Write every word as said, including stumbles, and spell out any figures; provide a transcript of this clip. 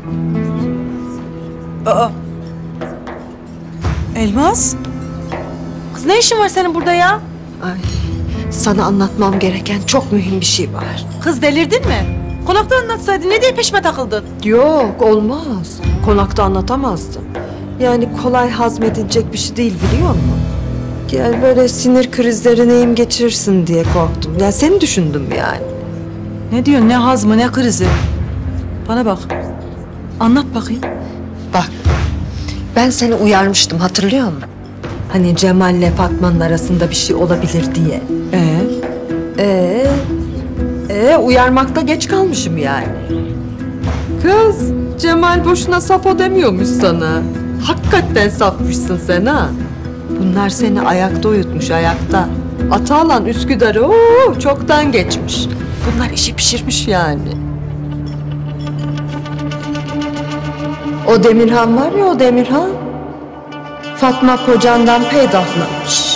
Aa. Elmas? Kız ne işin var senin burada ya? Ay, sana anlatmam gereken çok mühim bir şey var. Kız delirdin mi? Konakta anlatsaydın ne diye peşime takıldın? Yok, olmaz. Konakta anlatamazdım. Yani kolay hazmedilecek bir şey değil, biliyor musun? Yani böyle sinir krizleri neyim geçirirsin diye korktum. Yani seni düşündüm yani. Ne diyorsun, ne hazmı, ne krizi? Bana bak, anlat bakayım. Bak, ben seni uyarmıştım, hatırlıyor musun? Hani Cemal'le Fatma'nın arasında bir şey olabilir diye. Ee? Ee, ee, uyarmakta geç kalmışım yani. Kız, Cemal boşuna safo demiyormuş sana. Hakikaten safmışsın sen ha. Bunlar seni ayakta uyutmuş, ayakta. Atalan Üsküdar'ı oo, çoktan geçmiş. Bunlar işi pişirmiş yani. O Demirhan var ya, o Demirhan. Fatma kocandan peydahlamış.